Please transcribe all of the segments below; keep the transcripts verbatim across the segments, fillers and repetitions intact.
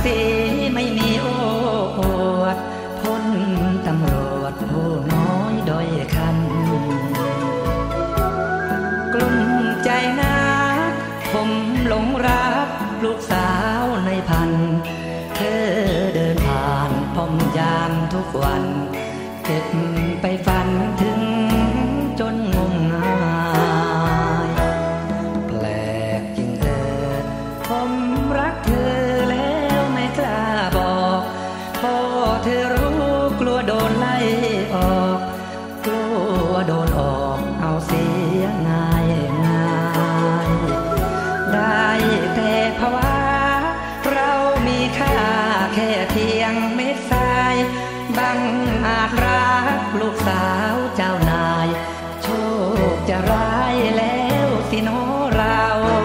ศีไม่มีโอ้อวดพ้นตำรวจผู้น้อยด้อยคันกลุ้มใจนักผมหลงรักลูกสาวในพันเธอเดินผ่านป้อมยามทุกวันเก็บไปฝันถึงจนงมงายแปลกจริงเออผมรักเธอแล้วไม่กล้าบอกพอเธอรู้กลัวโดนไล่ออกกลัวโดนออกเอาเสียง่ายง่ายได้แต่ภาวะเรามีค่าแค่เพียงเม็ดทรายบังอาจรักลูกสาวเจ้านายโชคจะร้ายแล้วสิน้อเรา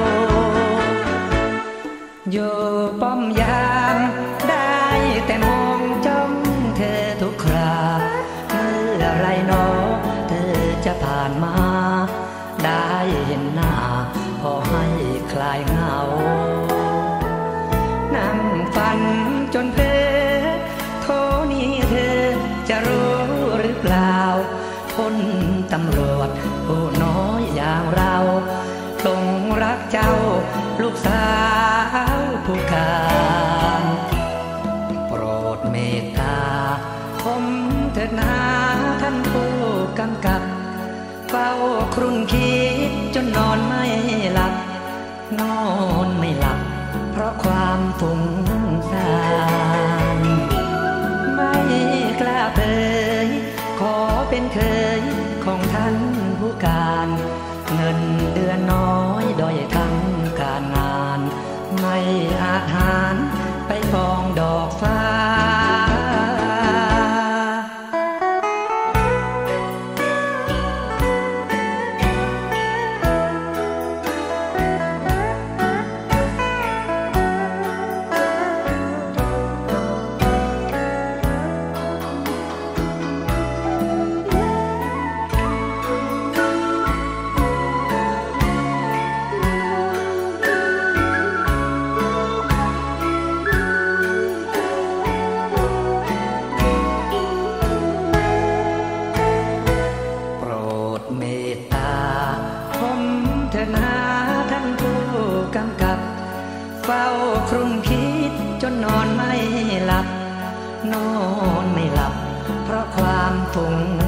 อยู่ป้อมยามได้แต่มองจ้องเธอทุกคราเมื่อไรหนอเธอจะผ่านมาได้เห็นหน้าพอให้คลายเหงานั่งฝันจนเพลิดโทนี้เธอจะรู้หรือเปล่าคนตำรวจผู้น้อยอย่างเราหลงรักเจ้าลูกสาวผู้การโปรดเมตตาผมเถิดนาท่านผู้กำกับเฝ้าครุ่นคิดจนนอนไม่หลับนอนไม่หลับเพราะความฟุ้งซ่านไม่กล้าเผยขอเป็นเคยของท่านผู้การเงินเดือนน้อยด้อยทั้งการงานไม่อาจหารไปฟองดอกฟ้าเฝ้าครุ่นคิดจนนอนไม่หลับนอนไม่หลับเพราะความฟุ้ง